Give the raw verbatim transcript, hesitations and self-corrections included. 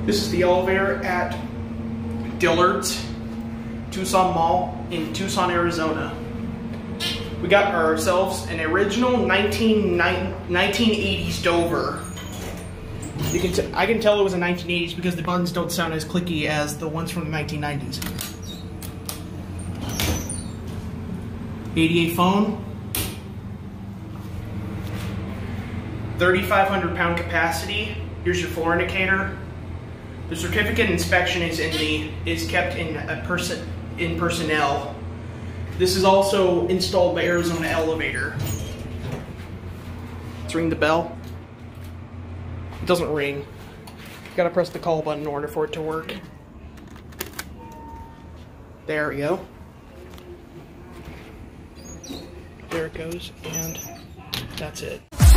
This is the elevator at Dillards, Tucson Mall in Tucson, Arizona. We got ourselves an original nineteen eighties Dover. You can t I can tell it was a nineteen eighties because the buttons don't sound as clicky as the ones from the nineteen nineties. eighty-eight phone. thirty-five hundred pound capacity. Here's your floor indicator. The certificate inspection is in the is kept in a person in personnel. This is also installed by Arizona Elevator. Let's ring the bell. It doesn't ring. You gotta press the call button in order for it to work. There we go. There it goes, and that's it.